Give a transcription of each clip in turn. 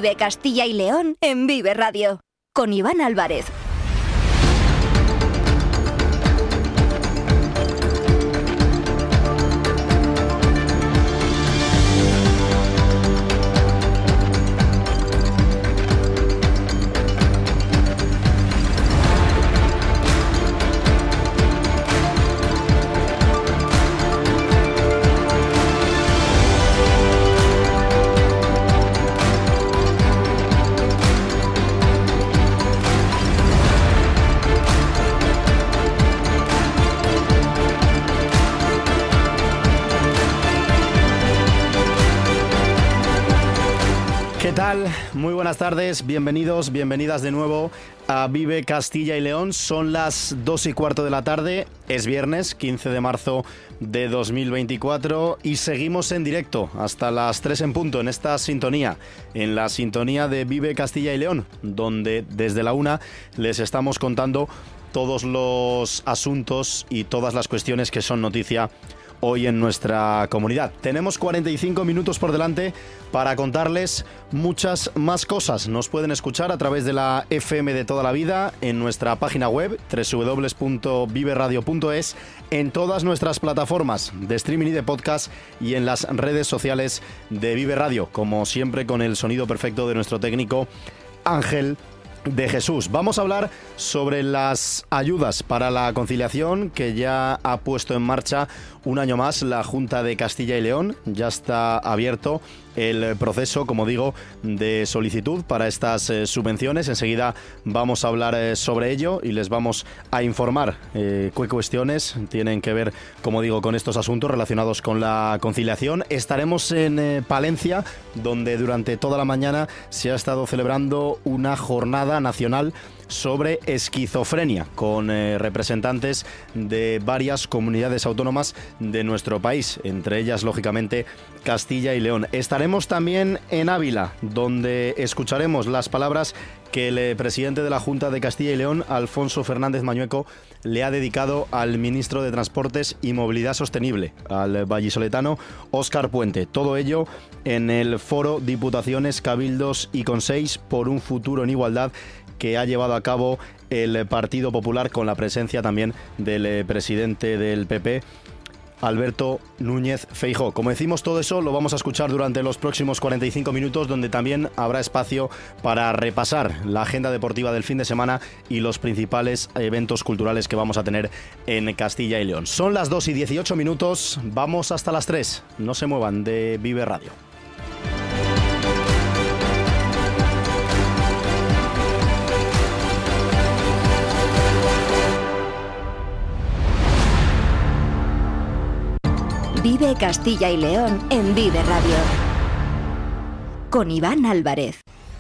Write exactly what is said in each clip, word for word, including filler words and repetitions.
Vive Castilla y León en Vive Radio, con Iván Álvarez. ¿Qué tal? Muy buenas tardes, bienvenidos, bienvenidas de nuevo a Vive Castilla y León. Son las dos y cuarto de la tarde, es viernes quince de marzo de dos mil veinticuatro y seguimos en directo hasta las tres en punto en esta sintonía, en la sintonía de Vive Castilla y León, donde desde la una les estamos contando todos los asuntos y todas las cuestiones que son noticia hoy en nuestra comunidad. Tenemos cuarenta y cinco minutos por delante para contarles muchas más cosas. Nos pueden escuchar a través de la F M de toda la vida, en nuestra página web doble u doble u doble u punto vive radio punto es, en todas nuestras plataformas de streaming y de podcast y en las redes sociales de Vive Radio, como siempre con el sonido perfecto de nuestro técnico Ángel de Jesús. Vamos a hablar sobre las ayudas para la conciliación que ya ha puesto en marcha un año más la Junta de Castilla y León. Ya está abierto el proceso, como digo, de solicitud para estas eh, subvenciones. Enseguida vamos a hablar eh, sobre ello y les vamos a informar eh, qué cuestiones tienen que ver, como digo, con estos asuntos relacionados con la conciliación. Estaremos en eh, Palencia, donde durante toda la mañana se ha estado celebrando una jornada nacional sobre esquizofrenia, con eh, representantes de varias comunidades autónomas de nuestro país, entre ellas, lógicamente, Castilla y León. Estaremos también en Ávila, donde escucharemos las palabras que el eh, presidente de la Junta de Castilla y León, Alfonso Fernández Mañueco, le ha dedicado al ministro de Transportes y Movilidad Sostenible, al vallisoletano Óscar Puente. Todo ello en el foro Diputaciones, Cabildos y Consells por un futuro en igualdad, que ha llevado a cabo el Partido Popular, con la presencia también del eh, presidente del P P, Alberto Núñez Feijóo. Como decimos, todo eso lo vamos a escuchar durante los próximos cuarenta y cinco minutos, donde también habrá espacio para repasar la agenda deportiva del fin de semana y los principales eventos culturales que vamos a tener en Castilla y León. Son las dos y dieciocho minutos, vamos hasta las tres. No se muevan de Vive Radio. Vive Castilla y León en Vive Radio, con Iván Álvarez.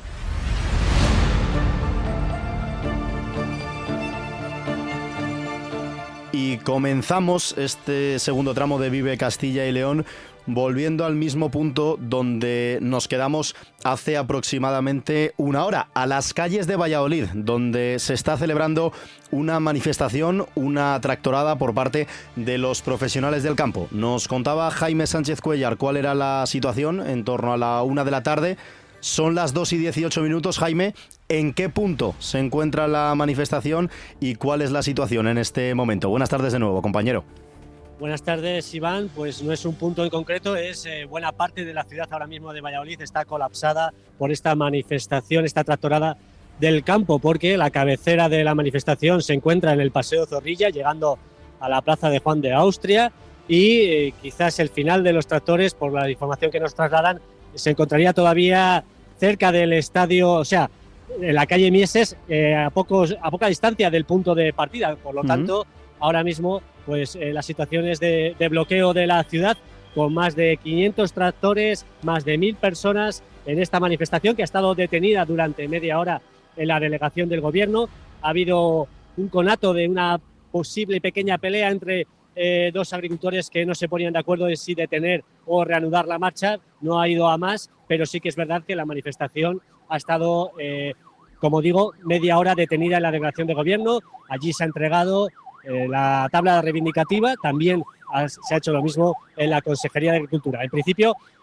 Y comenzamos este segundo tramo de Vive Castilla y León volviendo al mismo punto donde nos quedamos hace aproximadamente una hora, a las calles de Valladolid, donde se está celebrando una manifestación, una tractorada por parte de los profesionales del campo. Nos contaba Jaime Sánchez Cuellar cuál era la situación en torno a la una de la tarde. Son las dos y dieciocho minutos, Jaime. ¿En qué punto se encuentra la manifestación y cuál es la situación en este momento? Buenas tardes de nuevo, compañero. Buenas tardes, Iván. Pues no es un punto en concreto, es eh, buena parte de la ciudad ahora mismo de Valladolid está colapsada por esta manifestación, esta tractorada del campo, porque la cabecera de la manifestación se encuentra en el Paseo Zorrilla, llegando a la plaza de Juan de Austria, y eh, quizás el final de los tractores, por la información que nos trasladan, se encontraría todavía cerca del estadio, o sea, en la calle Mieses, eh, a, pocos, a poca distancia del punto de partida. Por lo uh-huh. tanto, ahora mismo pues eh, la situación es de, de bloqueo de la ciudad, con más de quinientos tractores, más de mil personas en esta manifestación, que ha estado detenida durante media hora en la delegación del gobierno. Ha habido un conato de una posible pequeña pelea entre eh, dos agricultores que no se ponían de acuerdo en si detener o reanudar la marcha. No ha ido a más, pero sí que es verdad que la manifestación ha estado, eh, como digo, media hora detenida en la delegación de gobierno. Allí se ha entregado eh, la tabla reivindicativa, también ha, se ha hecho lo mismo en la Consejería de Agricultura. En principio,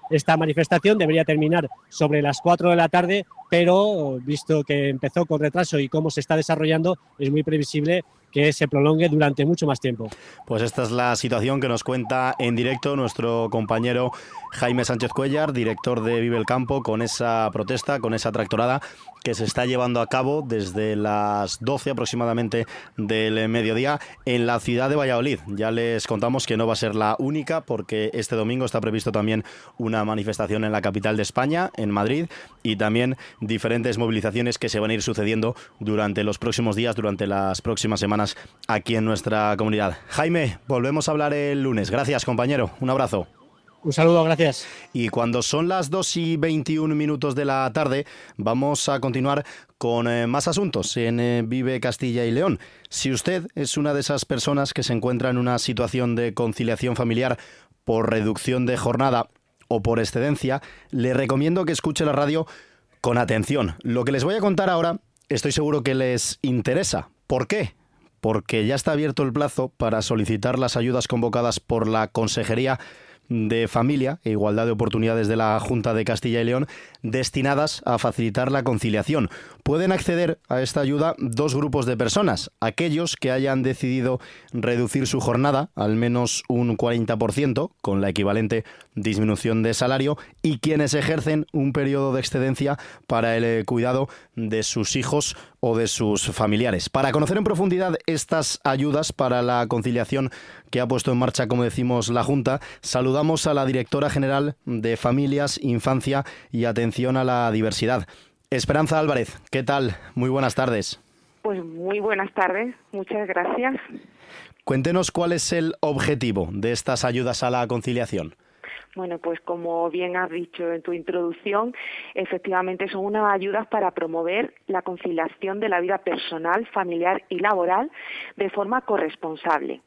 esta manifestación. Debería terminar sobre las cuatro de la tarde, pero visto que empezó con retraso y cómo se está desarrollando, es muy previsible que se prolongue durante mucho más tiempo. Pues esta es la situación que nos cuenta en directo nuestro compañero Jaime Sánchez Cuéllar, director de Vive el Campo, con esa protesta, con esa tractorada que se está llevando a cabo desde las doce aproximadamente del mediodía en la ciudad de Valladolid. Ya les contamos que no va a ser la única, porque este domingo está previsto también una manifestación en la capital de España, en Madrid, y también diferentes movilizaciones que se van a ir sucediendo durante los próximos días, durante las próximas semanas aquí en nuestra comunidad. Jaime, volvemos a hablar el lunes. Gracias, compañero. Un abrazo. Un saludo, gracias. Y cuando son las dos y veintiún minutos de la tarde, vamos a continuar con eh, más asuntos en eh, Vive Castilla y León. Si usted es una de esas personas que se encuentra en una situación de conciliación familiar por reducción de jornada o por excedencia, le recomiendo que escuche la radio con atención. Lo que les voy a contar ahora, estoy seguro que les interesa. ¿Por qué? Porque ya está abierto el plazo para solicitar las ayudas convocadas por la Consejería de Familia e Igualdad de Oportunidades de la Junta de Castilla y León, destinadas a facilitar la conciliación. Pueden acceder a esta ayuda dos grupos de personas: aquellos que hayan decidido reducir su jornada al menos un cuarenta por ciento, con la equivalente disminución de salario, y quienes ejercen un periodo de excedencia para el cuidado de sus hijos o de sus familiares. Para conocer en profundidad estas ayudas para la conciliación que ha puesto en marcha, como decimos, la Junta, saludamos a la directora general de Familias, Infancia y Atención a la Diversidad, Esperanza Álvarez. ¿Qué tal? Muy buenas tardes. Pues muy buenas tardes, muchas gracias. Cuéntenos cuál es el objetivo de estas ayudas a la conciliación. Bueno, pues como bien has dicho en tu introducción, efectivamente son unas ayudas para promover la conciliación de la vida personal, familiar y laboral de forma corresponsable.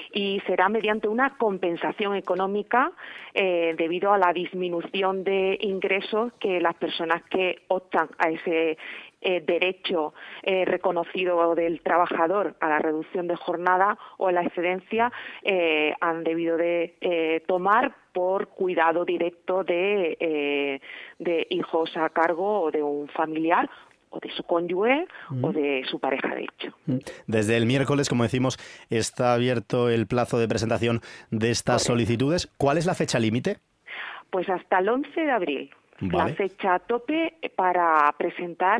Y será mediante una compensación económica eh, debido a la disminución de ingresos que las personas que optan a ese eh, derecho eh, reconocido del trabajador a la reducción de jornada o a la excedencia eh, han debido de eh, tomar por cuidado directo de, eh, de hijos a cargo o de un familiar o de su cónyuge mm. o de su pareja de hecho. Desde el miércoles, como decimos, está abierto el plazo de presentación de estas Correcto. solicitudes. ¿Cuál es la fecha límite? Pues hasta el once de abril. Vale. La fecha a tope para presentar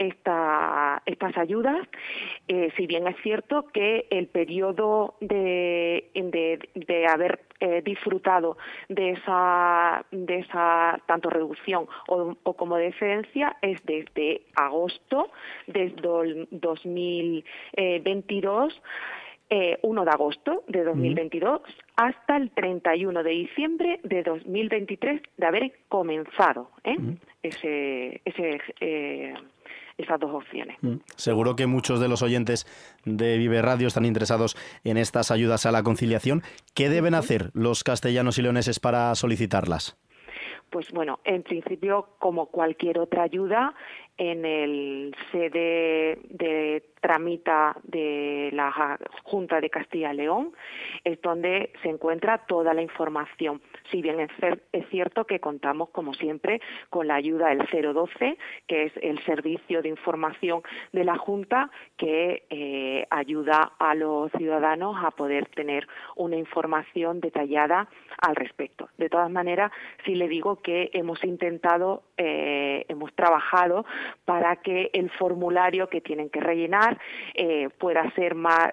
esta, estas ayudas, eh, si bien es cierto que el periodo de, de, de haber eh, disfrutado de esa, de esa tanto reducción o, o como de excedencia es desde agosto del dos mil veintidós, Eh, uno de agosto de dos mil veintidós mm. hasta el treinta y uno de diciembre de dos mil veintitrés de haber comenzado ¿eh? mm. ese, ese, eh, esas dos opciones. Mm. Seguro que muchos de los oyentes de Vive Radio están interesados en estas ayudas a la conciliación. ¿Qué deben hacer los castellanos y leoneses para solicitarlas? Pues bueno, en principio, como cualquier otra ayuda, en el sede de tramita de la Junta de Castilla y León es donde se encuentra toda la información. Si bien es, es cierto que contamos, como siempre, con la ayuda del cero doce, que es el servicio de información de la Junta que eh, ayuda a los ciudadanos a poder tener una información detallada al respecto. De todas maneras, sí le digo que hemos intentado, eh, hemos trabajado para que el formulario que tienen que rellenar eh, pueda ser más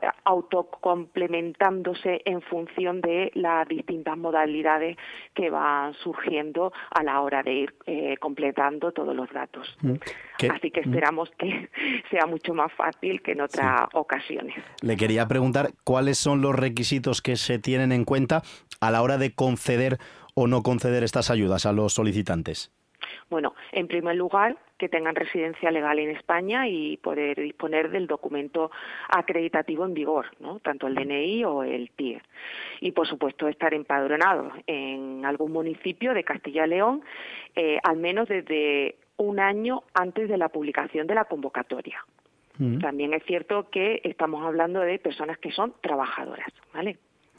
autocomplementándose en función de las distintas modalidades que van surgiendo a la hora de ir eh, completando todos los datos. ¿Qué? Así que esperamos que sea mucho más fácil que en otras sí. ocasiones. Le quería preguntar cuáles son los requisitos que se tienen en cuenta a la hora de conceder o no conceder estas ayudas a los solicitantes. Bueno, en primer lugar, que tengan residencia legal en España y poder disponer del documento acreditativo en vigor, ¿no? Tanto el D N I o el T I E. Y, por supuesto, estar empadronados en algún municipio de Castilla y León, eh, al menos desde un año antes de la publicación de la convocatoria. Mm. También es cierto que estamos hablando de personas que son trabajadoras, ¿vale?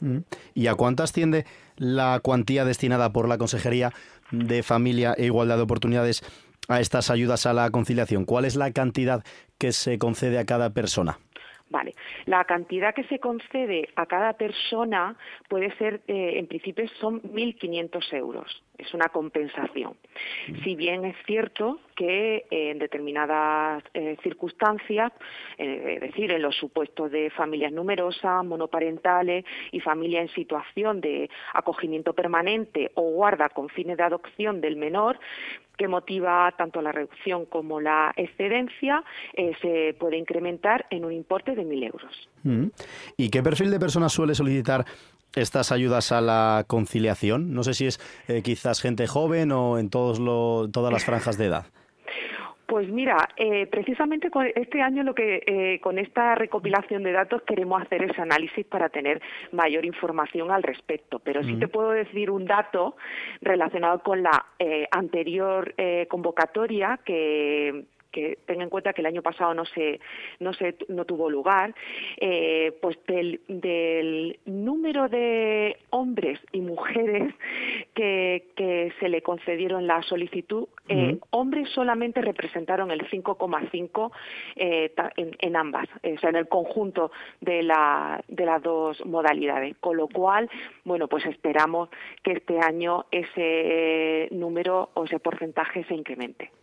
¿Y a cuánto asciende la cuantía destinada por la Consejería de Familia e Igualdad de Oportunidades a estas ayudas a la conciliación? ¿Cuál es la cantidad que se concede a cada persona? Vale, la cantidad que se concede a cada persona puede ser, eh, en principio son mil quinientos euros, es una compensación. Si bien es cierto que eh, en determinadas eh, circunstancias, eh, es decir, en los supuestos de familias numerosas, monoparentales y familias en situación de acogimiento permanente o guarda con fines de adopción del menor, que motiva tanto la reducción como la excedencia, eh, se puede incrementar en un importe de mil euros. ¿Y qué perfil de personas suele solicitar estas ayudas a la conciliación? No sé si es eh, quizás gente joven o en todos lo, todas las franjas de edad. Pues mira, eh, precisamente con este año lo que eh, con esta recopilación de datos queremos hacer ese análisis para tener mayor información al respecto. Pero sí mm. te puedo decir un dato relacionado con la eh, anterior eh, convocatoria que que tenga en cuenta que el año pasado no se no se no tuvo lugar, eh, pues del, del número de hombres y mujeres que, que se le concedieron la solicitud, eh, uh-huh. hombres solamente representaron el cinco coma cinco eh, en, en ambas, o sea, en el conjunto de la de las dos modalidades, con lo cual, bueno, pues esperamos que este año ese número o ese porcentaje se incremente.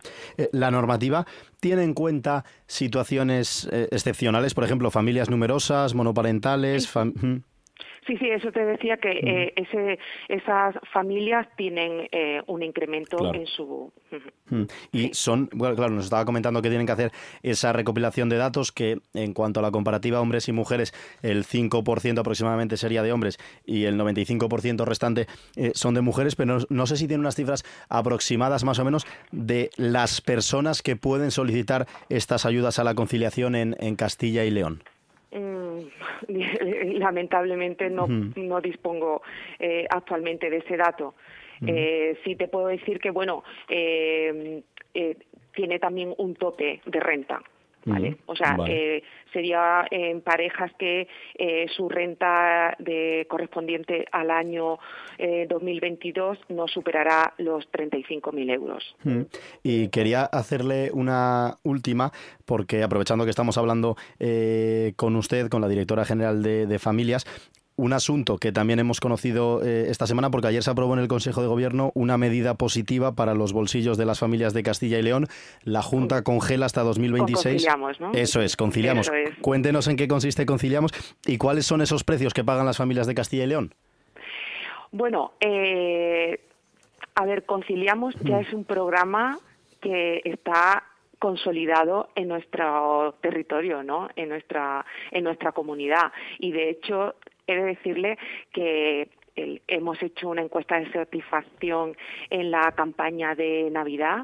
La normativa tiene en cuenta situaciones eh, excepcionales, por ejemplo, familias numerosas, monoparentales. Fam- Sí, sí, eso te decía que eh, ese, esas familias tienen eh, un incremento claro. en su... Y son, bueno, claro, nos estaba comentando que tienen que hacer esa recopilación de datos, que en cuanto a la comparativa hombres y mujeres, el cinco por ciento aproximadamente sería de hombres y el noventa y cinco por ciento restante eh, son de mujeres, pero no, no sé si tienen unas cifras aproximadas más o menos de las personas que pueden solicitar estas ayudas a la conciliación en, en Castilla y León. Lamentablemente no, uh-huh. no dispongo eh, actualmente de ese dato. Uh-huh. Eh, sí te puedo decir que, bueno, eh, eh, tiene también un tope de renta. ¿Vale? Uh-huh. O sea, vale. eh, sería en parejas que eh, su renta de correspondiente al año eh, dos mil veintidós no superará los treinta y cinco mil euros. Uh-huh. Y quería hacerle una última, porque aprovechando que estamos hablando eh, con usted, con la directora general de, de Familias, un asunto que también hemos conocido eh, esta semana, porque ayer se aprobó en el Consejo de Gobierno una medida positiva para los bolsillos de las familias de Castilla y León. La Junta congela hasta dos mil veintiséis. Conciliamos, ¿no? Eso es, conciliamos. Eso es. Cuéntenos en qué consiste Conciliamos y cuáles son esos precios que pagan las familias de Castilla y León. Bueno, eh, a ver, Conciliamos ya es un programa que está consolidado en nuestro territorio, ¿no? En nuestra en nuestra comunidad, y de hecho he de decirle que el, hemos hecho una encuesta de satisfacción en la campaña de Navidad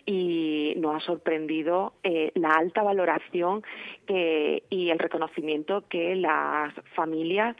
y nos ha sorprendido eh, la alta valoración que, y el reconocimiento que las familias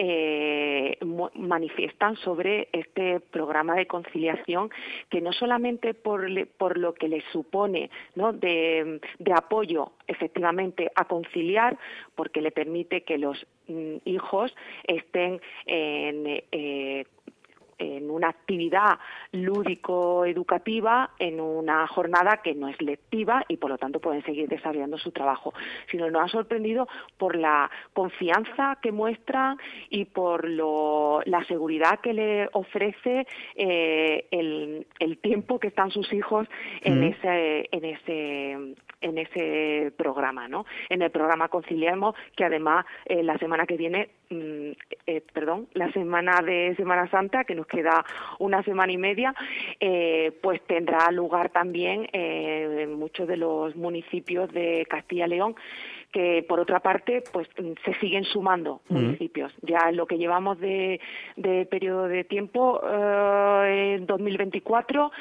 eh, manifiestan sobre este programa de conciliación, que no solamente por, por lo que les supone, ¿no?, de, de apoyo efectivamente a conciliar, porque le permite que los mm, hijos estén en eh, en una actividad lúdico-educativa, en una jornada que no es lectiva y por lo tanto pueden seguir desarrollando su trabajo, sino nos ha sorprendido por la confianza que muestran y por lo, la seguridad que le ofrece eh, el, el tiempo que están sus hijos en mm. ese en ese en ese programa, ¿no? En el programa Conciliamos, que además eh, la semana que viene, mm, eh, perdón, la semana de Semana Santa, que nos queda una semana y media, eh, pues tendrá lugar también eh, en muchos de los municipios de Castilla y León, que por otra parte pues se siguen sumando uh-huh. municipios. Ya en lo que llevamos de, de periodo de tiempo, eh, en dos mil veinticuatro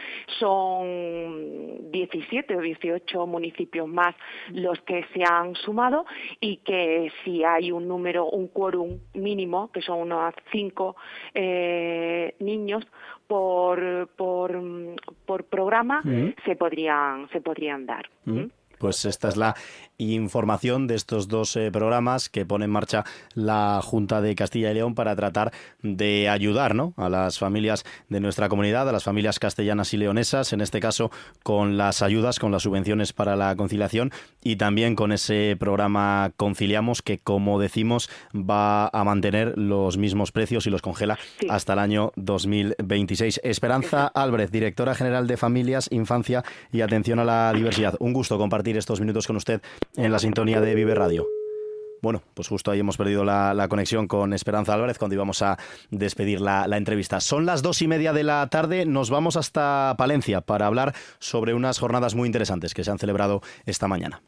son diecisiete o dieciocho municipios más los que se han sumado, y que si hay un número, un quórum mínimo, que son unos cinco eh, niños por por por programa, uh-huh. se podrían se podrían dar. Uh-huh. Pues esta es la información de estos dos eh, programas que pone en marcha la Junta de Castilla y León para tratar de ayudar, ¿no?, a las familias de nuestra comunidad, a las familias castellanas y leonesas, en este caso con las ayudas, con las subvenciones para la conciliación y también con ese programa Conciliamos que, como decimos, va a mantener los mismos precios y los congela sí. hasta el año dos mil veintiséis. Esperanza Álvarez, directora general de Familias, Infancia y Atención a la Diversidad. Un gusto compartir estos minutos con usted en la sintonía de Vive Radio. Bueno, pues justo ahí hemos perdido la, la conexión con Esperanza Álvarez cuando íbamos a despedir la, la entrevista. Son las dos y media de la tarde, nos vamos hasta Palencia para hablar sobre unas jornadas muy interesantes que se han celebrado esta mañana.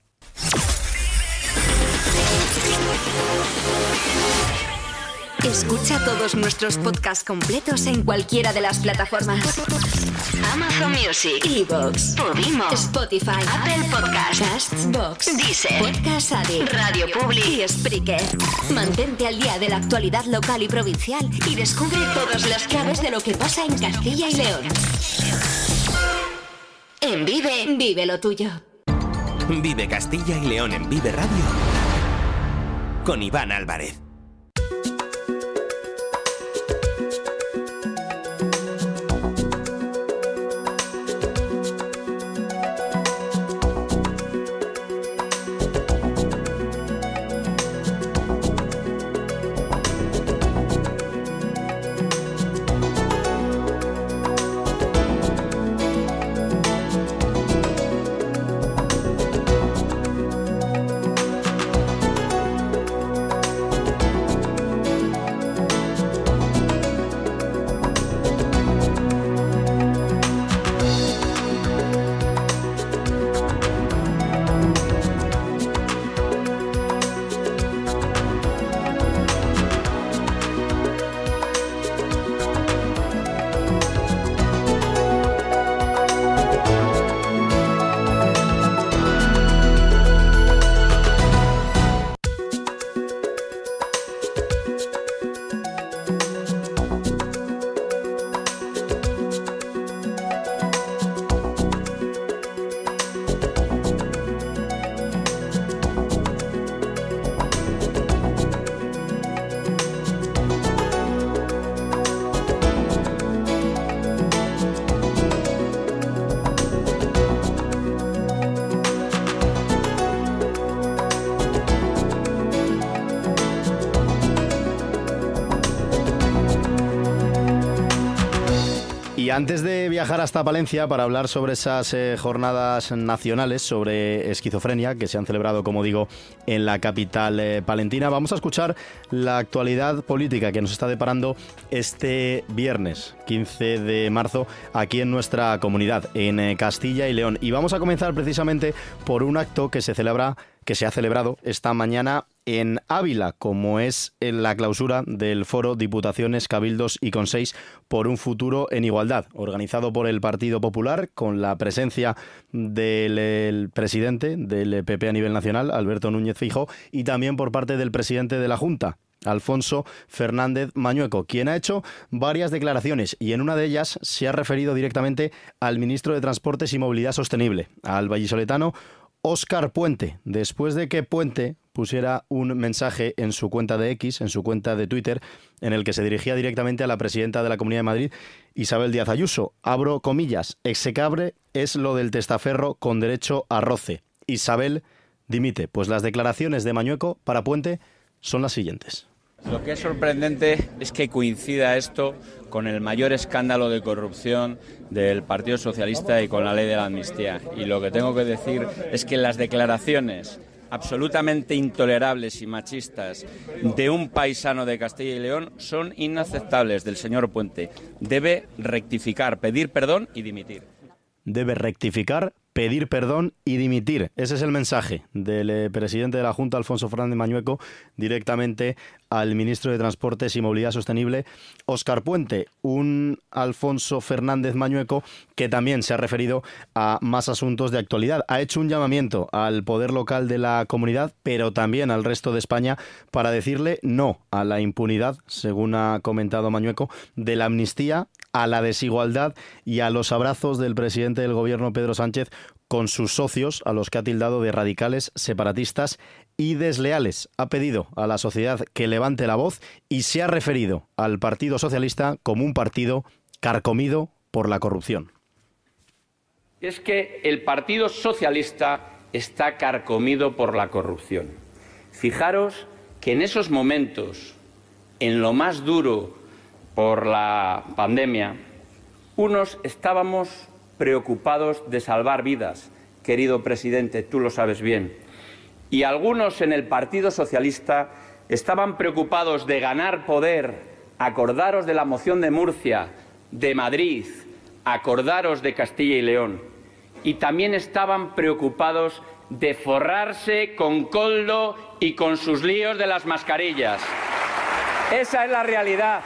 Escucha todos nuestros podcasts completos en cualquiera de las plataformas: Amazon Music, iVoox, Podimo, Spotify, Apple Podcasts, Castbox, Deezer, Podcast Addict, Radio Public y Spreaker. Mantente al día de la actualidad local y provincial y descubre todas las claves de lo que pasa en Castilla y León. En Vive, vive lo tuyo. Vive Castilla y León en Vive Radio con Iván Álvarez. Y antes de viajar hasta Palencia para hablar sobre esas eh, jornadas nacionales sobre esquizofrenia que se han celebrado, como digo, en la capital eh, palentina, vamos a escuchar la actualidad política que nos está deparando este viernes, quince de marzo, aquí en nuestra comunidad, en eh, Castilla y León. Y vamos a comenzar precisamente por un acto que se celebra, que se ha celebrado esta mañana en Ávila, como es en la clausura del Foro Diputaciones, Cabildos y Consells por un futuro en igualdad, organizado por el Partido Popular, con la presencia del el presidente del P P a nivel nacional, Alberto Núñez Feijóo, y también por parte del presidente de la Junta, Alfonso Fernández Mañueco, quien ha hecho varias declaraciones y en una de ellas se ha referido directamente al ministro de Transportes y Movilidad Sostenible, al vallisoletano Óscar Puente, después de que Puente pusiera un mensaje en su cuenta de X, en su cuenta de Twitter, en el que se dirigía directamente a la presidenta de la Comunidad de Madrid, Isabel Díaz Ayuso. Abro comillas: execrable es lo del testaferro con derecho a roce. Isabel dimite. Pues las declaraciones de Mañueco para Puente son las siguientes. Lo que es sorprendente es que coincida esto con el mayor escándalo de corrupción del Partido Socialista y con la ley de la amnistía. Y lo que tengo que decir es que las declaraciones absolutamente intolerables y machistas de un paisano de Castilla y León son inaceptables del señor Puente. Debe rectificar, pedir perdón y dimitir. Debe rectificar, pedir perdón y dimitir. Ese es el mensaje del eh, presidente de la Junta, Alfonso Fernández Mañueco, directamente al ministro de Transportes y Movilidad Sostenible, Óscar Puente. Un Alfonso Fernández Mañueco que también se ha referido a más asuntos de actualidad. Ha hecho un llamamiento al poder local de la comunidad, pero también al resto de España, para decirle no a la impunidad, según ha comentado Mañueco, de la amnistía, a la desigualdad y a los abrazos del presidente del gobierno, Pedro Sánchez, con sus socios, a los que ha tildado de radicales, separatistas y desleales. Ha pedido a la sociedad que levante la voz y se ha referido al Partido Socialista como un partido carcomido por la corrupción. Es que el Partido Socialista está carcomido por la corrupción. Fijaros que en esos momentos, en lo más duro por la pandemia, unos estábamos preocupados de salvar vidas, querido presidente, tú lo sabes bien, y algunos en el Partido Socialista estaban preocupados de ganar poder. Acordaros de la moción de Murcia, de Madrid, acordaros de Castilla y León, y también estaban preocupados de forrarse con Koldo y con sus líos de las mascarillas. Esa es la realidad.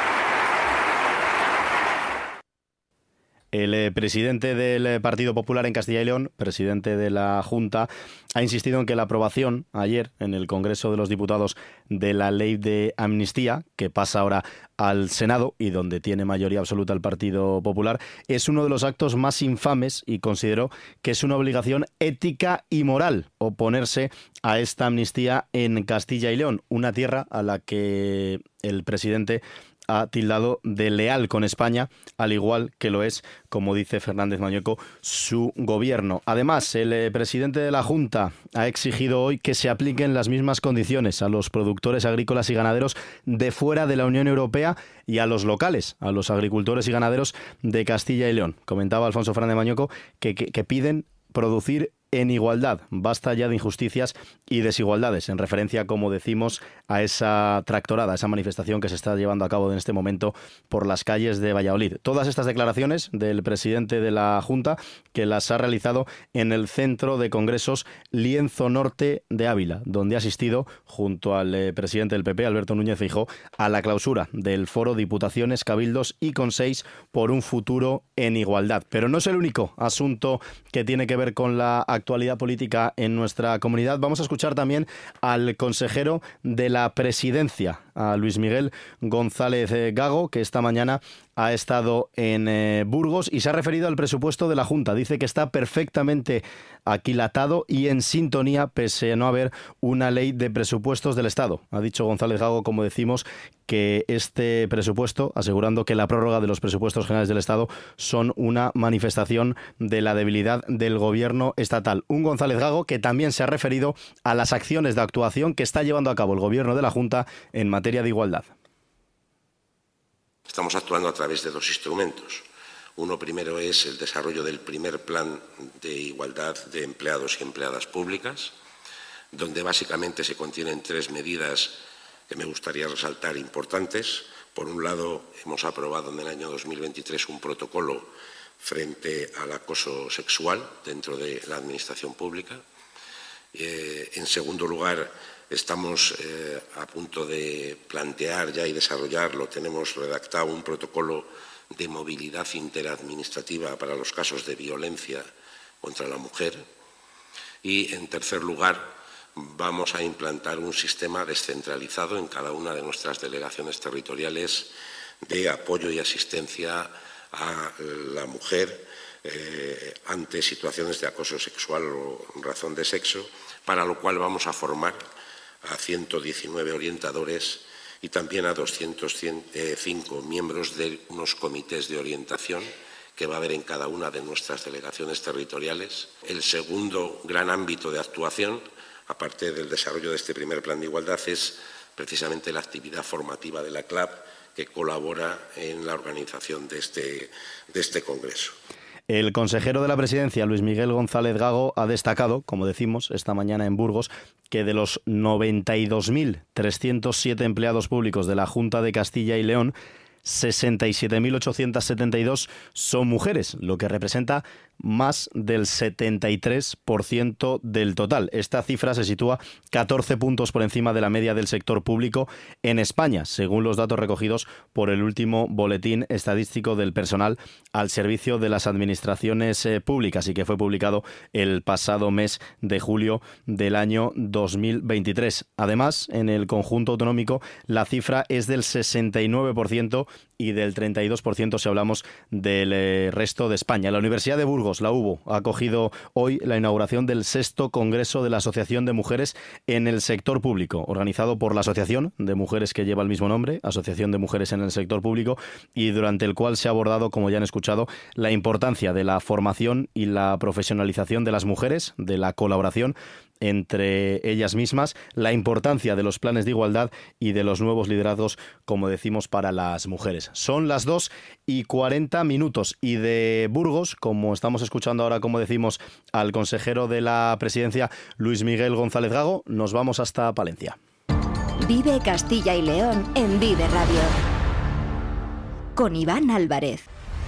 El eh, presidente del eh, Partido Popular en Castilla y León, presidente de la Junta, ha insistido en que la aprobación ayer en el Congreso de los Diputados de la ley de amnistía, que pasa ahora al Senado y donde tiene mayoría absoluta el Partido Popular, es uno de los actos más infames y consideró que es una obligación ética y moral oponerse a esta amnistía en Castilla y León, una tierra a la que el presidente ha tildado de leal con España, al igual que lo es, como dice Fernández Mañueco, su gobierno. Además, el eh, presidente de la Junta ha exigido hoy que se apliquen las mismas condiciones a los productores agrícolas y ganaderos de fuera de la Unión Europea y a los locales, a los agricultores y ganaderos de Castilla y León. Comentaba Alfonso Fernández Mañueco que, que, que piden producir en igualdad. Basta ya de injusticias y desigualdades, en referencia, como decimos, a esa tractorada, a esa manifestación que se está llevando a cabo en este momento por las calles de Valladolid. Todas estas declaraciones del presidente de la Junta, que las ha realizado en el Centro de Congresos Lienzo Norte de Ávila, donde ha asistido, junto al eh, presidente del P P, Alberto Núñez Feijóo, a la clausura del Foro Diputaciones, Cabildos y Consells por un futuro en igualdad. Pero no es el único asunto que tiene que ver con la actualidad política en nuestra comunidad. Vamos a escuchar también al consejero de la Presidencia, a Luis Miguel González Gago, que esta mañana ha estado en eh, Burgos y se ha referido al presupuesto de la Junta. Dice que está perfectamente aquilatado y en sintonía, pese a no haber una ley de presupuestos del Estado. Ha dicho González Gago, como decimos, que este presupuesto, asegurando que la prórroga de los presupuestos generales del Estado son una manifestación de la debilidad del gobierno estatal. Un González Gago que también se ha referido a las acciones de actuación que está llevando a cabo el gobierno de la Junta en materia de igualdad. Estamos actuando a través de dos instrumentos. Uno primero es el desarrollo del primer plan de igualdad de empleados y empleadas públicas, donde básicamente se contienen tres medidas que me gustaría resaltar importantes. Por un lado, hemos aprobado en el año dos mil veintitrés un protocolo frente al acoso sexual dentro de la administración pública. Eh, en segundo lugar, estamos eh, a punto de plantear ya y desarrollarlo, tenemos redactado un protocolo de movilidad interadministrativa para los casos de violencia contra la mujer. Y, en tercer lugar, vamos a implantar un sistema descentralizado en cada una de nuestras delegaciones territoriales de apoyo y asistencia a la mujer eh, ante situaciones de acoso sexual o razón de sexo, para lo cual vamos a formar a ciento diecinueve orientadores y también a doscientos cinco miembros de unos comités de orientación que va a haber en cada una de nuestras delegaciones territoriales. El segundo gran ámbito de actuación, aparte del desarrollo de este primer plan de igualdad, es precisamente la actividad formativa de la C L A B, que colabora en la organización de este, de este congreso. El consejero de la Presidencia, Luis Miguel González Gago, ha destacado, como decimos, esta mañana en Burgos, que de los noventa y dos mil trescientos siete empleados públicos de la Junta de Castilla y León, sesenta y siete mil ochocientos setenta y dos son mujeres, lo que representa más del setenta y tres por ciento del total. Esta cifra se sitúa catorce puntos por encima de la media del sector público en España, según los datos recogidos por el último boletín estadístico del personal al servicio de las administraciones eh, públicas y que fue publicado el pasado mes de julio del año dos mil veintitrés. Además, en el conjunto autonómico la cifra es del sesenta y nueve por ciento y del treinta y dos por ciento si hablamos del eh, resto de España. La Universidad de Burgos Burgos, la U B O, ha acogido hoy la inauguración del sexto Congreso de la Asociación de Mujeres en el Sector Público, organizado por la Asociación de Mujeres que lleva el mismo nombre, Asociación de Mujeres en el Sector Público, y durante el cual se ha abordado, como ya han escuchado, la importancia de la formación y la profesionalización de las mujeres, de la colaboración entre ellas mismas, la importancia de los planes de igualdad y de los nuevos liderazgos, como decimos, para las mujeres. Son las dos y cuarenta minutos y de Burgos, como estamos escuchando ahora, como decimos, al consejero de la Presidencia, Luis Miguel González Gago, nos vamos hasta Palencia. Vive Castilla y León en Vive Radio. Con Iván Álvarez.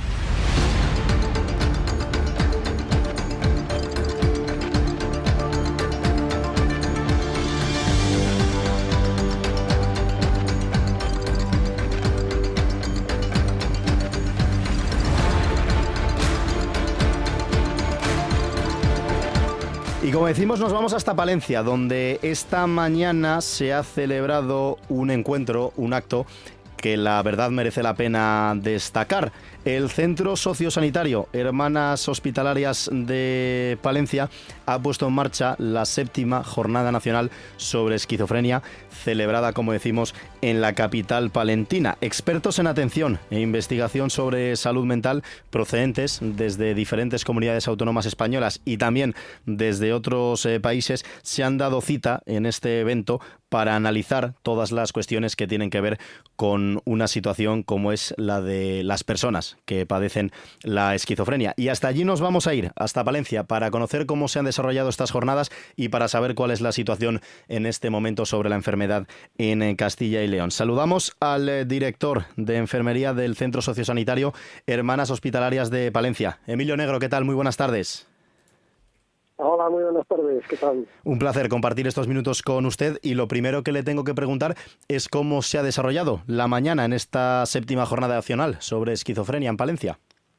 Y como decimos, nos vamos hasta Palencia, donde esta mañana se ha celebrado un encuentro, un acto que la verdad merece la pena destacar. El Centro Sociosanitario Hermanas Hospitalarias de Palencia ha puesto en marcha la séptima Jornada Nacional sobre Esquizofrenia, celebrada, como decimos, en la capital palentina. Expertos en atención e investigación sobre salud mental procedentes desde diferentes comunidades autónomas españolas y también desde otros eh, países se han dado cita en este evento para analizar todas las cuestiones que tienen que ver con una situación como es la de las personas que padecen la esquizofrenia. Y hasta allí nos vamos a ir, hasta Palencia, para conocer cómo se han desarrollado estas jornadas y para saber cuál es la situación en este momento sobre la enfermedad en Castilla y León. Saludamos al director de enfermería del Centro Sociosanitario Hermanas Hospitalarias de Palencia. Emilio Negro, ¿qué tal? Muy buenas tardes. Hola, muy buenas tardes, ¿qué tal? Un placer compartir estos minutos con usted y lo primero que le tengo que preguntar es cómo se ha desarrollado la mañana en esta séptima jornada nacional sobre esquizofrenia en Palencia.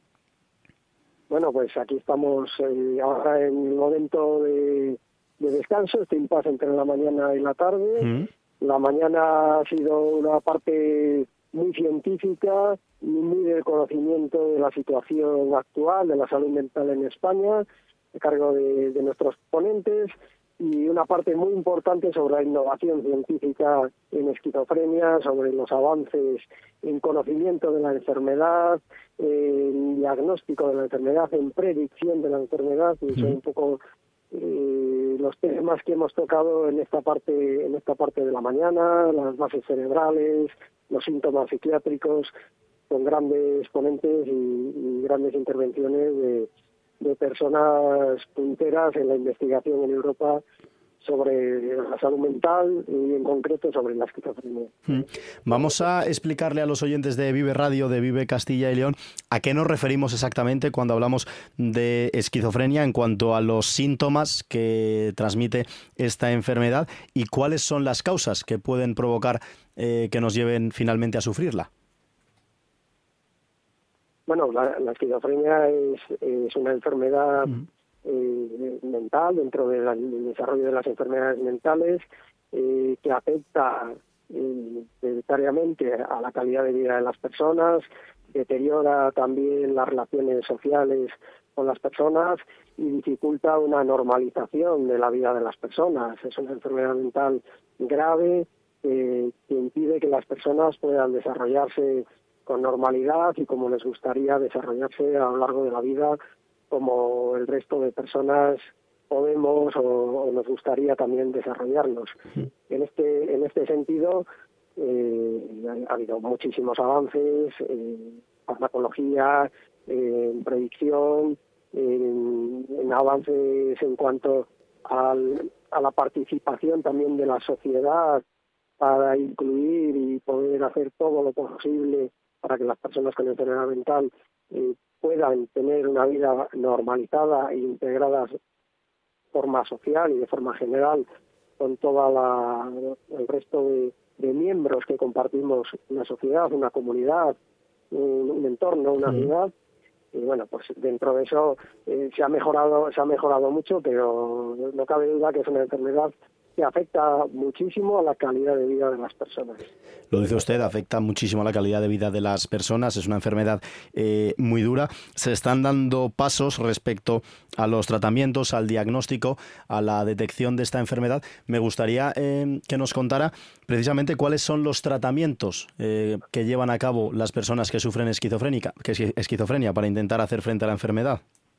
Bueno, pues aquí estamos eh, ahora en el momento de, de descanso, este impasse entre la mañana y la tarde. Mm. La mañana ha sido una parte muy científica y muy de conocimiento de la situación actual de la salud mental en España, a cargo de, de nuestros ponentes, y una parte muy importante sobre la innovación científica en esquizofrenia, sobre los avances en conocimiento de la enfermedad, en diagnóstico de la enfermedad, en predicción de la enfermedad, y son un poco eh, los temas que hemos tocado en esta parte, en esta parte de la mañana, las bases cerebrales, los síntomas psiquiátricos, con grandes ponentes y, y grandes intervenciones de de personas punteras en la investigación en Europa sobre la salud mental y en concreto sobre la esquizofrenia. Vamos a explicarle a los oyentes de Vive Radio, de Vive Castilla y León, a qué nos referimos exactamente cuando hablamos de esquizofrenia en cuanto a los síntomas que transmite esta enfermedad y cuáles son las causas que pueden provocar eh, que nos lleven finalmente a sufrirla. Bueno, la, la esquizofrenia es, es una enfermedad uh-huh. eh, mental dentro de la, del desarrollo de las enfermedades mentales eh, que afecta eh, hereditariamente a la calidad de vida de las personas, deteriora también las relaciones sociales con las personas y dificulta una normalización de la vida de las personas. Es una enfermedad mental grave eh, que impide que las personas puedan desarrollarse con normalidad y como les gustaría desarrollarse a lo largo de la vida, como el resto de personas podemos o, o nos gustaría también desarrollarnos. Sí. En este en este sentido eh, ha, ha habido muchísimos avances en farmacología, en predicción, en, en avances en cuanto al, a la participación también de la sociedad para incluir y poder hacer todo lo posible para que las personas con enfermedad mental eh, puedan tener una vida normalizada e integrada de forma social y de forma general con todo el resto de, de miembros que compartimos una sociedad, una comunidad, un, un entorno, una sí. ciudad. Y bueno, pues dentro de eso eh, se ha mejorado se ha mejorado mucho, pero no cabe duda que es una enfermedad que afecta muchísimo a la calidad de vida de las personas. Lo dice usted, afecta muchísimo a la calidad de vida de las personas, es una enfermedad eh, muy dura. Se están dando pasos respecto a los tratamientos, al diagnóstico, a la detección de esta enfermedad. Me gustaría eh, que nos contara precisamente cuáles son los tratamientos eh, que llevan a cabo las personas que sufren esquizofrénica, que es esquizofrenia para intentar hacer frente a la enfermedad.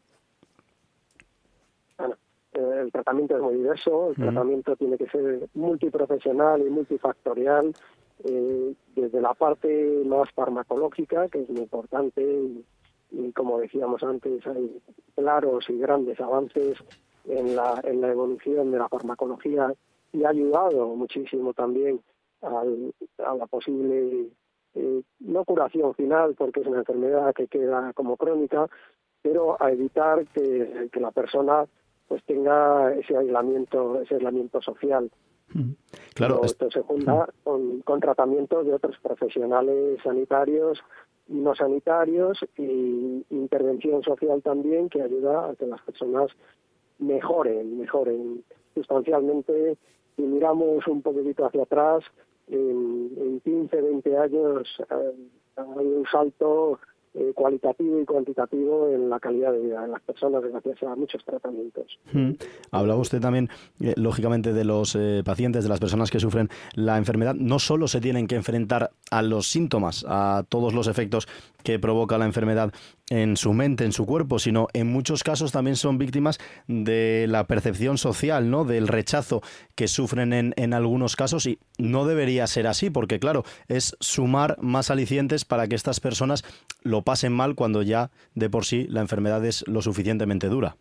El tratamiento es muy diverso, el uh-huh. tratamiento tiene que ser multiprofesional y multifactorial, eh, desde la parte más farmacológica, que es muy importante, y, y como decíamos antes, hay claros y grandes avances en la, en la evolución de la farmacología y ha ayudado muchísimo también al, a la posible, eh, no curación final, porque es una enfermedad que queda como crónica, pero a evitar que, que la persona pues tenga ese aislamiento, ese aislamiento social. Claro, Pero esto se junta con, con tratamientos de otros profesionales sanitarios y no sanitarios y intervención social también que ayuda a que las personas mejoren, mejoren sustancialmente. Si miramos un poquitito hacia atrás, en, en quince, veinte años eh, hay un salto Eh, cualitativo y cuantitativo en la calidad de vida de las personas gracias a muchos tratamientos. Hmm. Hablaba usted también, eh, lógicamente, de los eh, pacientes, de las personas que sufren la enfermedad. No solo se tienen que enfrentar a los síntomas, a todos los efectos que provoca la enfermedad en su mente, en su cuerpo, sino en muchos casos también son víctimas de la percepción social, ¿no? Del rechazo que sufren en, en algunos casos, y no debería ser así, porque claro, es sumar más alicientes para que estas personas lo pasen mal cuando ya de por sí la enfermedad es lo suficientemente dura.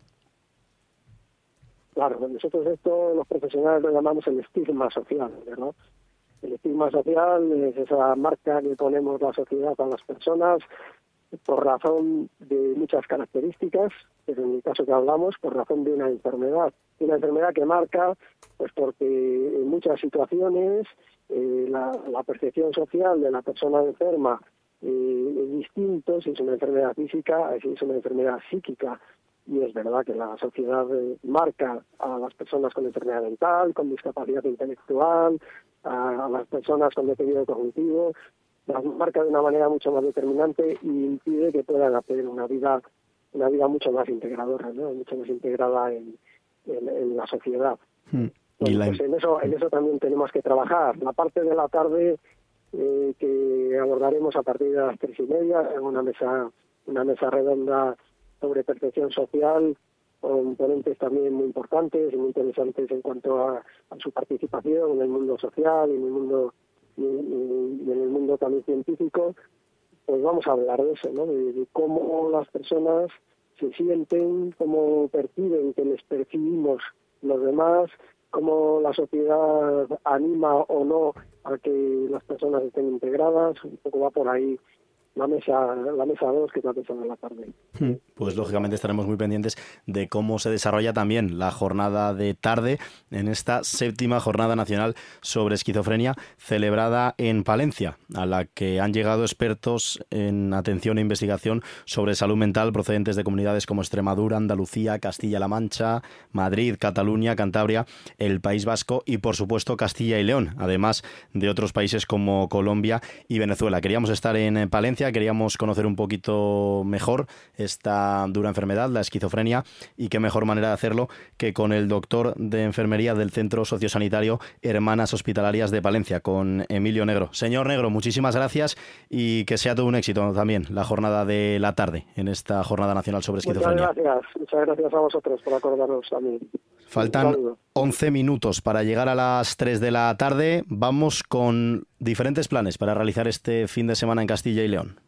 Claro, nosotros esto los profesionales lo llamamos el estigma social, ¿no? El estigma social es esa marca que ponemos la sociedad a las personas por razón de muchas características, pero en el caso que hablamos, por razón de una enfermedad. Una enfermedad que marca, pues porque en muchas situaciones eh, la, la percepción social de la persona enferma eh, es distinto si es una enfermedad física, si es una enfermedad psíquica. Y es verdad que la sociedad eh, marca a las personas con enfermedad mental, con discapacidad intelectual, a, a las personas con deterioro cognitivo, las marca de una manera mucho más determinante y impide que puedan hacer una vida una vida mucho más integradora, ¿no? Mucho más integrada en, en, en la sociedad. Hmm. Bueno, y la... pues en eso en eso también tenemos que trabajar. La parte de la tarde eh, que abordaremos a partir de las tres y media en una mesa una mesa redonda sobre percepción social, con ponentes también muy importantes y muy interesantes en cuanto a, a su participación en el mundo social y en el mundo y, y, y en el mundo también científico. Pues vamos a hablar de eso, ¿no? De, de cómo las personas se sienten, cómo perciben que les percibimos los demás, cómo la sociedad anima o no a que las personas estén integradas. Un poco va por ahí la mesa la mesa dos, que es la mesa de la tarde. Pues lógicamente estaremos muy pendientes de cómo se desarrolla también la jornada de tarde en esta séptima jornada nacional sobre esquizofrenia celebrada en Palencia, a la que han llegado expertos en atención e investigación sobre salud mental procedentes de comunidades como Extremadura, Andalucía, Castilla-La Mancha, Madrid, Cataluña, Cantabria, el País Vasco y por supuesto Castilla y León, además de otros países como Colombia y Venezuela. Queríamos estar en Palencia, queríamos conocer un poquito mejor esta dura enfermedad, la esquizofrenia, y qué mejor manera de hacerlo que con el doctor de enfermería del Centro Sociosanitario Hermanas Hospitalarias de Palencia, con Emilio Negro. Señor Negro, muchísimas gracias y que sea todo un éxito también la jornada de la tarde en esta Jornada Nacional sobre Esquizofrenia. Muchas gracias, muchas gracias a vosotros por acordarnos a mí. Faltan once minutos para llegar a las tres de la tarde. Vamos con diferentes planes para realizar este fin de semana en Castilla y León.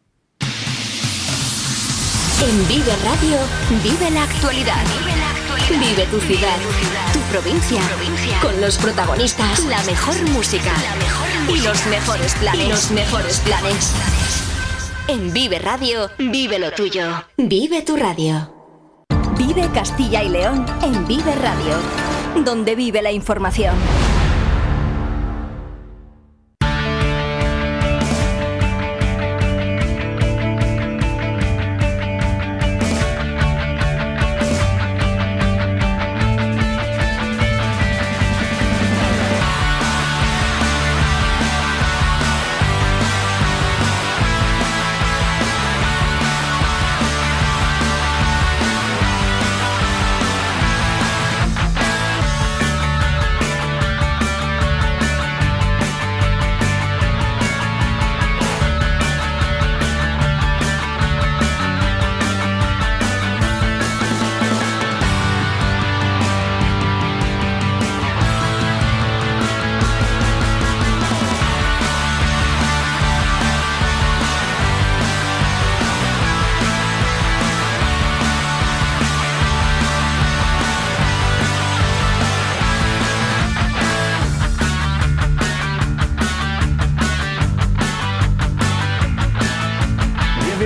En Vive Radio, vive la actualidad. Vive la actualidad. Vive tu ciudad, tu provincia, con los protagonistas, la mejor música, la mejor música y los mejores planes. Y los mejores planes. En Vive Radio, vive lo tuyo. Vive tu radio. Vive Castilla y León en Vive Radio, donde vive la información.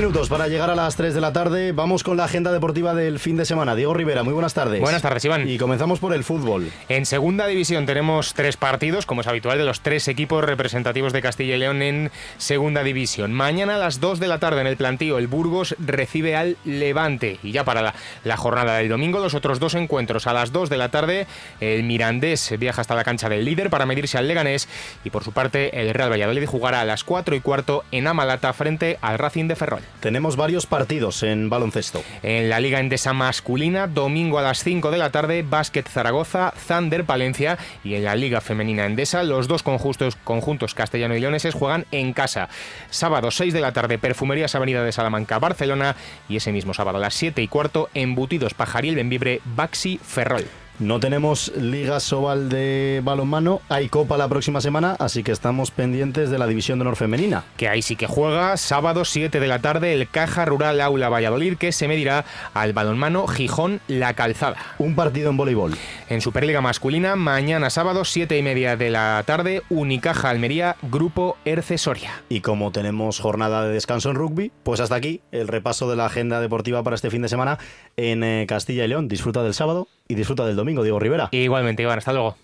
minutos para llegar a las tres de la tarde. Vamos con la agenda deportiva del fin de semana. Diego Rivera, muy buenas tardes. Buenas tardes, Iván. Y comenzamos por el fútbol. En segunda división tenemos tres partidos, como es habitual, de los tres equipos representativos de Castilla y León en segunda división. Mañana a las dos de la tarde en el Plantío, el Burgos recibe al Levante. Y ya para la, la jornada del domingo, los otros dos encuentros. A las dos de la tarde, el Mirandés viaja hasta la cancha del líder para medirse al Leganés. Y por su parte, el Real Valladolid jugará a las cuatro y cuarto en Amalata frente al Racing de Ferrol. Tenemos varios partidos en baloncesto. En la Liga Endesa masculina, domingo a las cinco de la tarde, Básquet Zaragoza, Thunder Palencia. Y en la Liga Femenina Endesa, los dos conjuntos, conjuntos castellano y leoneses juegan en casa. Sábado seis de la tarde, Perfumerías Avenida de Salamanca, Barcelona. Y ese mismo sábado a las siete y cuarto, Embutidos Pajariel Bembibre, Baxi Ferrol. No tenemos Liga Sobal de balonmano, hay Copa la próxima semana, así que estamos pendientes de la División de Honor femenina. Que ahí sí que juega, sábado siete de la tarde, el Caja Rural Aula Valladolid, que se medirá al balonmano Gijón La Calzada. Un partido en voleibol. En Superliga masculina, mañana sábado, siete y media de la tarde, Unicaja Almería, Grupo Erce Soria. Y como tenemos jornada de descanso en rugby, pues hasta aquí el repaso de la agenda deportiva para este fin de semana en eh, Castilla y León. Disfruta del sábado y disfruta del domingo, Diego Rivera. Igualmente, Iván, hasta luego.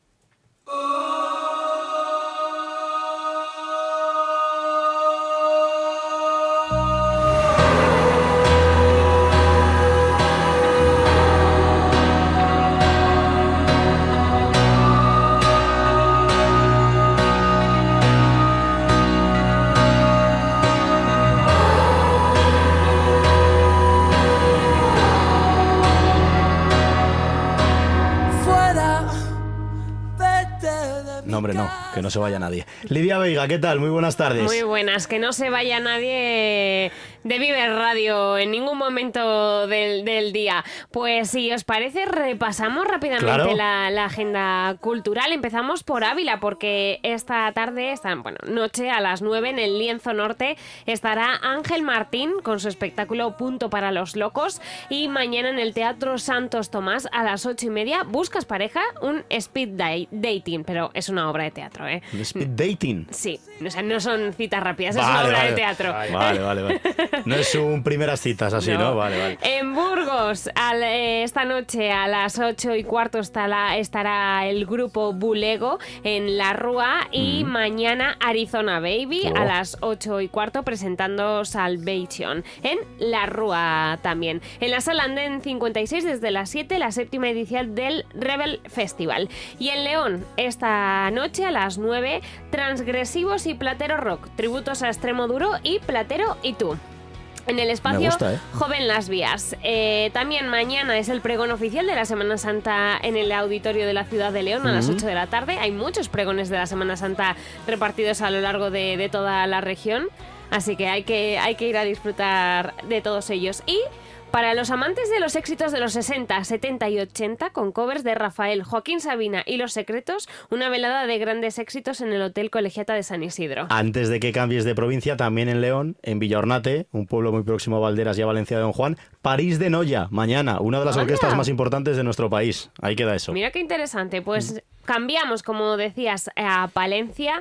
No, hombre, no, que no se vaya nadie. Lidia Veiga, ¿qué tal? Muy buenas tardes. Muy buenas, que no se vaya nadie de Vive Radio en ningún momento del, del día. Pues si os parece, repasamos rápidamente claro. la, la agenda cultural. Empezamos por Ávila, porque esta tarde, esta bueno, noche a las nueve en el Lienzo Norte estará Ángel Martín con su espectáculo Punto para los Locos, y mañana en el Teatro Santos Tomás a las ocho y media, Buscas pareja, un speed dating, pero es una obra de teatro, ¿eh? ¿Speed dating? Sí, o sea, no son citas rápidas, vale, es una obra vale, de teatro. Vale, vale, vale, vale. No es un primeras citas así, ¿no? ¿no? Vale, vale. En Burgos, al, eh, esta noche a las ocho y cuarto estará, estará el grupo Bulego en La Rúa, y mm. mañana Arizona Baby oh. a las ocho y cuarto presentando Salvation en La Rúa también. En la Sala Andén cincuenta y seis desde las siete, la séptima edición del Rebel Festival. Y en León, esta noche a las nueve, Transgresivos y Platero Rock, tributos a Extremo Duro y Platero y Tú. En el espacio gusta, ¿eh? Joven Las Vías. Eh, también mañana es el pregón oficial de la Semana Santa en el auditorio de la ciudad de León a mm-hmm. las ocho de la tarde. Hay muchos pregones de la Semana Santa repartidos a lo largo de, de toda la región, así que hay que, hay que ir a disfrutar de todos ellos. Y para los amantes de los éxitos de los sesenta, setenta y ochenta, con covers de Rafael, Joaquín Sabina y Los Secretos, una velada de grandes éxitos en el Hotel Colegiata de San Isidro. Antes de que cambies de provincia, también en León, en Villaornate, un pueblo muy próximo a Valderas y a Valencia de Don Juan, París de Noya, mañana, una de las Hola. orquestas más importantes de nuestro país. Ahí queda eso. Mira qué interesante, pues... Mm. Cambiamos, como decías, a Palencia.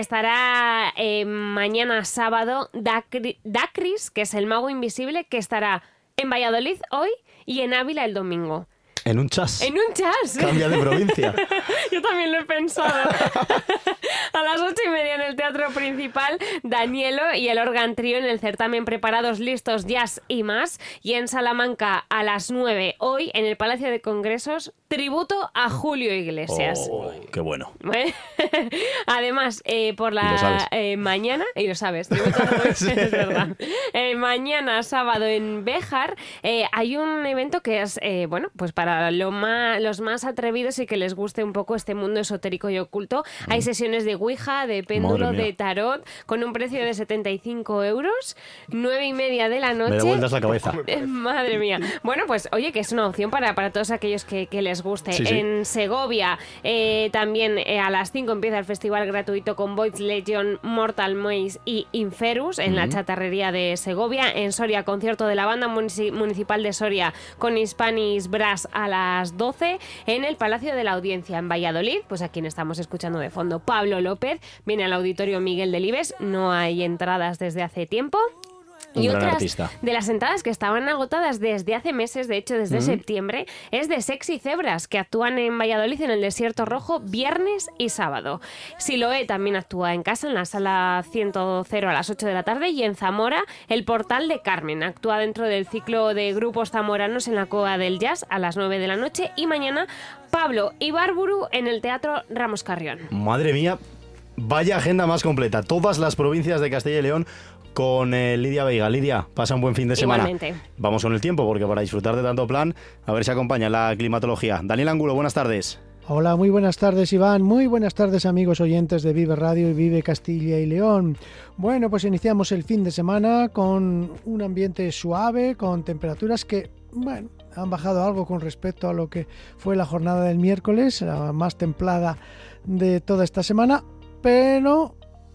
Estará eh, mañana sábado Dacri, Dacris, que es el mago invisible, que estará en Valladolid hoy y en Ávila el domingo. En un chas. En un chas. Cambia de provincia. Yo también lo he pensado. A las ocho y media en el Teatro Principal, Danielo y el Organ Trío en el certamen Preparados, Listos, Jazz y más. Y en Salamanca a las nueve, hoy en el Palacio de Congresos, tributo a Julio Iglesias. Oh, qué bueno. Además, eh, por la eh, mañana, y lo sabes, tributo a Julio, sí. Es verdad. Eh, mañana, sábado, en Béjar, eh, hay un evento que es, eh, bueno, pues para lo más, los más atrevidos y que les guste un poco este mundo esotérico y oculto. Mm. Hay sesiones de Ouija, de péndulo, de tarot, con un precio de setenta y cinco euros, nueve y media de la noche. Me da vueltas la cabeza. Madre mía. Bueno, pues oye, que es una opción para, para todos aquellos que, que les guste. Sí, sí. En Segovia eh, también eh, a las cinco empieza el festival gratuito con Voice Legion, Mortal Maze y Inferus en mm-hmm. la chatarrería de Segovia. En Soria, concierto de la banda municipal de Soria con Hispanic Brass a las doce. En el Palacio de la Audiencia en Valladolid, pues a quien estamos escuchando de fondo, Pablo López, viene al Auditorio Miguel Delibes. No hay entradas desde hace tiempo. Un y gran otras artista. de las entradas que estaban agotadas desde hace meses, de hecho desde Mm. septiembre, es de Sexy Zebras, que actúan en Valladolid en el Desierto Rojo viernes y sábado. Siloé también actúa en casa en la sala ciento cero a las ocho de la tarde, y en Zamora el Portal de Carmen actúa dentro del ciclo de grupos zamoranos en la Cova del Jazz a las nueve de la noche, y mañana Pablo Ibarburu en el Teatro Ramos Carrión. Madre mía, vaya agenda más completa. Todas las provincias de Castilla y León con eh, Lidia Veiga. Lidia, pasa un buen fin de semana. Igualmente. Vamos con el tiempo, porque para disfrutar de tanto plan, a ver si acompaña la climatología. Daniel Angulo, buenas tardes. Hola, muy buenas tardes, Iván. Muy buenas tardes, amigos oyentes de Vive Radio y Vive Castilla y León. Bueno, pues iniciamos el fin de semana con un ambiente suave, con temperaturas que, bueno, han bajado algo con respecto a lo que fue la jornada del miércoles, la más templada de toda esta semana, pero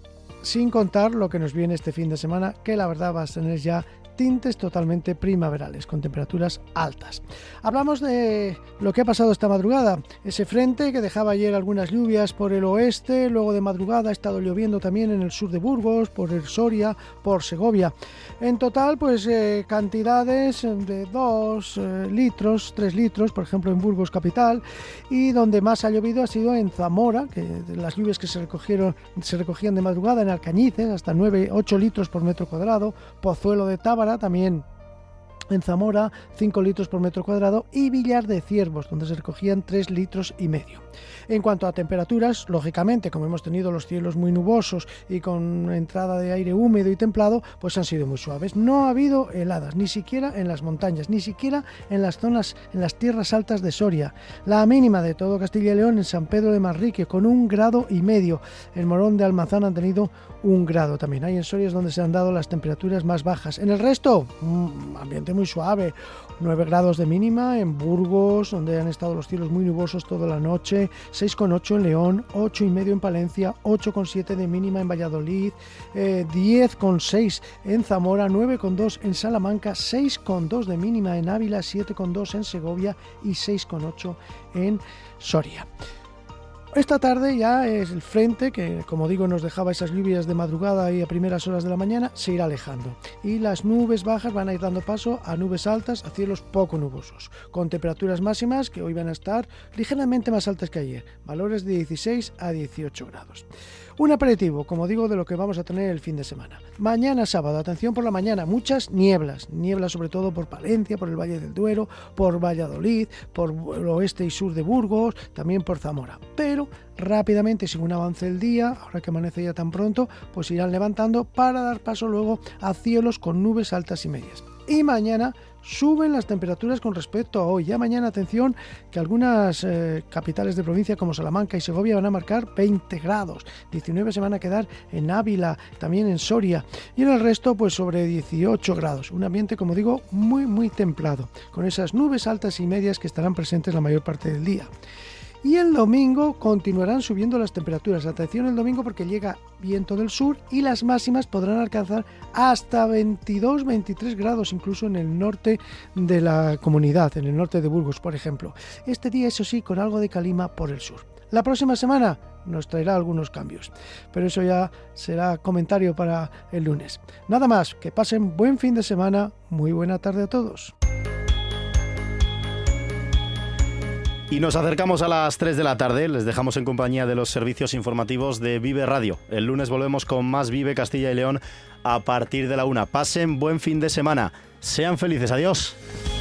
sin contar lo que nos viene este fin de semana, que la verdad va a tener ya tintes totalmente primaverales, con temperaturas altas. Hablamos de lo que ha pasado esta madrugada, ese frente que dejaba ayer algunas lluvias por el oeste, luego de madrugada ha estado lloviendo también en el sur de Burgos, por el Soria, por Segovia. En total, pues eh, cantidades de dos eh, litros, tres litros, por ejemplo en Burgos capital, y donde más ha llovido ha sido en Zamora, que las lluvias que se recogieron se recogían de madrugada en Alcañices, hasta nueve, ocho litros por metro cuadrado, Pozuelo de Tábara también en Zamora, cinco litros por metro cuadrado, y Villar de Ciervos, donde se recogían tres litros y medio. En cuanto a temperaturas, lógicamente, como hemos tenido los cielos muy nubosos y con entrada de aire húmedo y templado, pues han sido muy suaves. No ha habido heladas, ni siquiera en las montañas, ni siquiera en las zonas, en las tierras altas de Soria. La mínima de todo Castilla y León en San Pedro de Manrique, con un grado y medio. En Morón de Almazán han tenido un grado también. Ahí en Soria es donde se han dado las temperaturas más bajas. En el resto, un ambiente muy suave. nueve grados de mínima en Burgos, donde han estado los cielos muy nubosos toda la noche, seis coma ocho en León, ocho coma cinco en Palencia, ocho coma siete de mínima en Valladolid, eh, diez coma seis en Zamora, nueve coma dos en Salamanca, seis coma dos de mínima en Ávila, siete coma dos en Segovia y seis coma ocho en Soria. Esta tarde ya es el frente que, como digo, nos dejaba esas lluvias de madrugada y a primeras horas de la mañana, se irá alejando. Y las nubes bajas van a ir dando paso a nubes altas, a cielos poco nubosos, con temperaturas máximas que hoy van a estar ligeramente más altas que ayer, valores de dieciséis a dieciocho grados. Un aperitivo, como digo, de lo que vamos a tener el fin de semana. Mañana sábado, atención por la mañana, muchas nieblas, nieblas sobre todo por Palencia, por el Valle del Duero, por Valladolid, por el oeste y sur de Burgos, también por Zamora. Pero rápidamente, según avance el día, ahora que amanece ya tan pronto, pues irán levantando para dar paso luego a cielos con nubes altas y medias. Y mañana suben las temperaturas con respecto a hoy. Ya mañana, atención, que algunas eh, capitales de provincia como Salamanca y Segovia van a marcar veinte grados, diecinueve se van a quedar en Ávila, también en Soria, y en el resto pues sobre dieciocho grados. Un ambiente, como digo, muy muy templado, con esas nubes altas y medias que estarán presentes la mayor parte del día. Y el domingo continuarán subiendo las temperaturas. Atención el domingo porque llega viento del sur y las máximas podrán alcanzar hasta veintidós, veintitrés grados, incluso en el norte de la comunidad, en el norte de Burgos, por ejemplo. Este día, eso sí, con algo de calima por el sur. La próxima semana nos traerá algunos cambios, pero eso ya será comentario para el lunes. Nada más, que pasen buen fin de semana, muy buena tarde a todos. Y nos acercamos a las tres de la tarde, les dejamos en compañía de los servicios informativos de Vive Radio. El lunes volvemos con más Vive Castilla y León a partir de la una. Pasen buen fin de semana, sean felices, adiós.